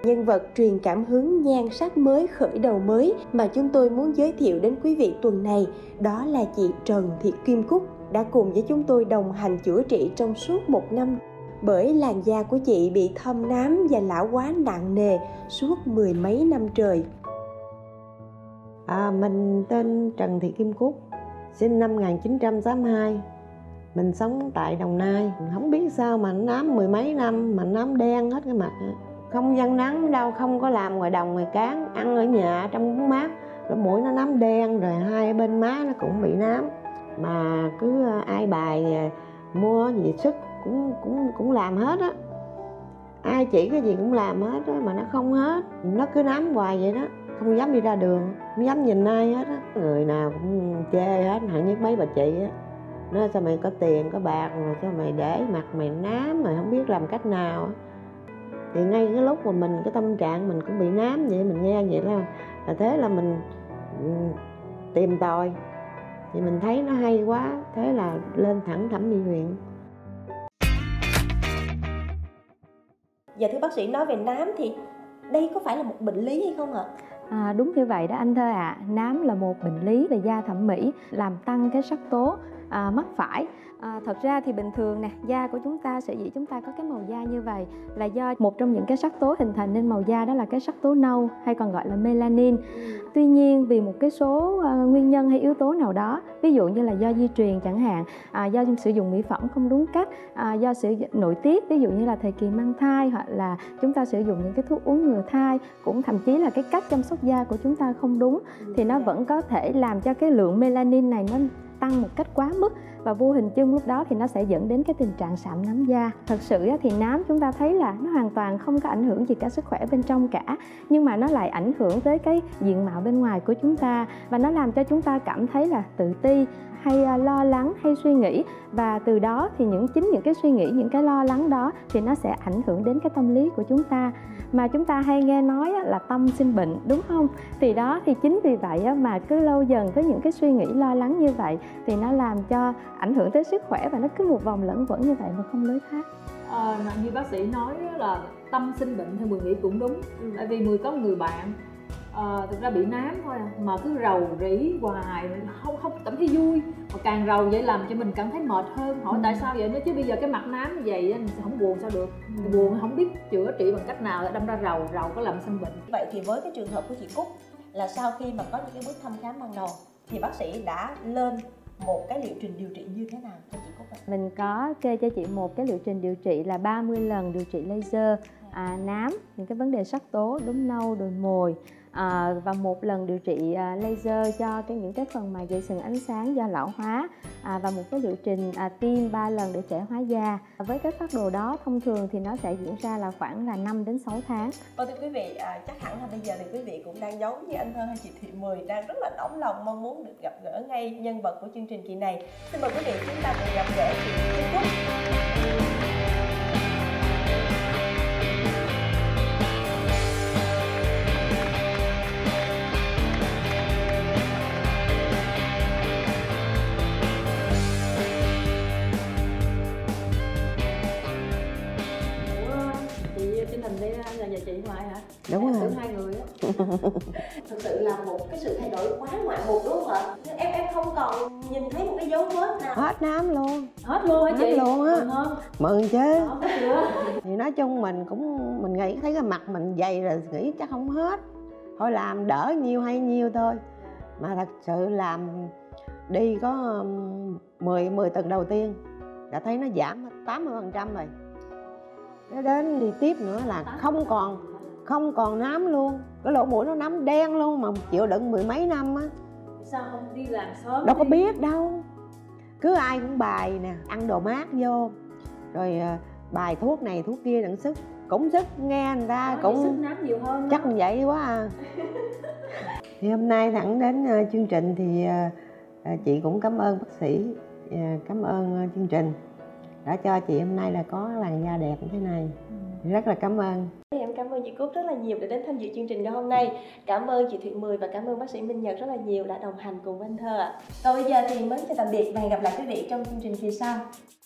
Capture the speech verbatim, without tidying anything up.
nhân vật truyền cảm hứng nhan sắc mới khởi đầu mới mà chúng tôi muốn giới thiệu đến quý vị tuần này, đó là chị Trần Thị Kim Cúc đã cùng với chúng tôi đồng hành chữa trị trong suốt một năm. Bởi làn da của chị bị thâm nám và lão hóa nặng nề suốt mười mấy năm trời. À, mình tên Trần Thị Kim Cúc, sinh năm một nghìn chín trăm tám mươi hai. Mình sống tại Đồng Nai. Không biết sao mà nám mười mấy năm mà nám đen hết cái mặt. Không gian nắng đâu, không có làm ngoài đồng ngoài cán, ăn ở nhà trong bóng mát, lỗ mũi nó nám đen, rồi hai bên má nó cũng bị nám. Mà cứ ai bài mua gì sức cũng cũng cũng làm hết á. Ai chỉ cái gì cũng làm hết á mà nó không hết. Nó cứ nám hoài vậy đó, không dám đi ra đường, không dám nhìn ai hết á. Người nào cũng chê hết, hẳn nhất mấy bà chị á. Nói sao mày có tiền, có bạc mà sao mày để mặt mày nám mà không biết làm cách nào. Thì ngay cái lúc mà mình, cái tâm trạng mình cũng bị nám vậy, mình nghe vậy là, là thế là mình tìm tòi. Thì mình thấy nó hay quá, thế là lên thẳng thẩm mỹ viện. Dạ thưa bác sĩ, nói về nám thì đây có phải là một bệnh lý hay không ạ? À, đúng như vậy đó anh Thơ ạ. À. Nám là một bệnh lý về da thẩm mỹ, làm tăng cái sắc tố à, mắc phải. À, thật ra thì bình thường nè, da của chúng ta, sở dĩ chúng ta có cái màu da như vậy là do một trong những cái sắc tố hình thành nên màu da, đó là cái sắc tố nâu hay còn gọi là melanin. Tuy nhiên vì một cái số uh, nguyên nhân hay yếu tố nào đó, ví dụ như là do di truyền chẳng hạn, à, do sử dụng mỹ phẩm không đúng cách, à, do sử dụng nội tiết, ví dụ như là thời kỳ mang thai, hoặc là chúng ta sử dụng những cái thuốc uống ngừa thai, cũng thậm chí là cái cách chăm sóc da của chúng ta không đúng, thì nó vẫn có thể làm cho cái lượng melanin này nó tăng một cách quá mức, và vô hình chung lúc đó thì nó sẽ dẫn đến cái tình trạng sạm nám da. Thật sự thì nám chúng ta thấy là nó hoàn toàn không có ảnh hưởng gì cả sức khỏe bên trong cả, nhưng mà nó lại ảnh hưởng tới cái diện mạo bên ngoài của chúng ta, và nó làm cho chúng ta cảm thấy là tự ti, hay lo lắng, hay suy nghĩ, và từ đó thì những chính những cái suy nghĩ, những cái lo lắng đó thì nó sẽ ảnh hưởng đến cái tâm lý của chúng ta. Mà chúng ta hay nghe nói là tâm sinh bệnh, đúng không? Thì đó, thì chính vì vậy mà cứ lâu dần với những cái suy nghĩ lo lắng như vậy thì nó làm cho ảnh hưởng tới sức khỏe, và nó cứ một vòng lẫn quẩn như vậy mà không lối thoát. À, như bác sĩ nói là tâm sinh bệnh thì Mười nghĩ cũng đúng. Ừ. Tại vì Mười có người bạn à, thực ra bị nám thôi mà cứ rầu rĩ hoài, không không cảm thấy vui, mà càng rầu vậy làm cho mình cảm thấy mệt hơn. Hỏi ừ. tại sao vậy? Nói chứ bây giờ cái mặt nám như vậy mình không buồn sao được? Ừ. Buồn không biết chữa trị bằng cách nào, đâm ra rầu rầu có làm sinh bệnh. Vậy thì với cái trường hợp của chị Cúc là sau khi mà có những cái bước thăm khám ban đầu thì bác sĩ đã lên một cái liệu trình điều trị như thế nào cho chị Cúc ạ? Mình có kê cho chị một cái liệu trình điều trị là ba mươi lần điều trị laser à, nám, những cái vấn đề sắc tố, đốm nâu, đồi mồi, à, và một lần điều trị à, laser cho cái những cái phần mà dây sừng ánh sáng do lão hóa, à, và một cái liệu trình à, tiêm ba lần để trẻ hóa da. Với cái phác đồ đó thông thường thì nó sẽ diễn ra là khoảng là năm đến sáu tháng. Vâng thưa quý vị, à, chắc hẳn là bây giờ thì quý vị cũng đang giống như anh Thơ hay chị Thị Mười, đang rất là nóng lòng mong muốn được gặp gỡ ngay nhân vật của chương trình kỳ này. Xin mời quý vị chúng ta cùng gặp gỡ chị Kim Cúc. Là nhà chị Hoài hả? Đúng rồi. Tưởng hai người á. Thực sự là một cái sự thay đổi quá ngoạn mục, đúng không ạ? Em em không còn nhìn thấy một cái dấu vết nào. Hết nám luôn. Hết luôn hả chị? Hết luôn á. Mừng không? Mừng chứ. Đó, chưa? Thì nói chung mình cũng mình nghĩ thấy cái mặt mình dày rồi nghĩ chắc không hết. Thôi làm đỡ nhiêu hay nhiêu thôi. Mà thật sự làm đi có mười mười tuần đầu tiên đã thấy nó giảm tám mươi phần trăm rồi. Nó đến đi tiếp nữa là không còn không còn nám luôn, cái lỗ mũi nó nám đen luôn, mà chịu đựng mười mấy năm á. Sao không đi làm sớm? Đâu đi. có biết đâu, cứ ai cũng bài nè, ăn đồ mát vô, rồi bài thuốc này thuốc kia đặng sức, cũng sức nghe người ta. Đó, cũng sức nám nhiều hơn chắc vậy quá à. Thì hôm nay thẳng đến uh, chương trình thì uh, chị cũng cảm ơn bác sĩ, uh, cảm ơn uh, chương trình đã cho chị hôm nay là có làn da đẹp như thế này. Ừ. Rất là cảm ơn. Em cảm ơn chị Cúc rất là nhiều đã đến tham dự chương trình ngày hôm nay. Cảm ơn chị Thị Mười và cảm ơn bác sĩ Minh Nhật rất là nhiều đã đồng hành cùng anh Thơ ạ. Còn bây giờ thì mến chào tạm biệt và hẹn gặp lại quý vị trong chương trình kỳ sau.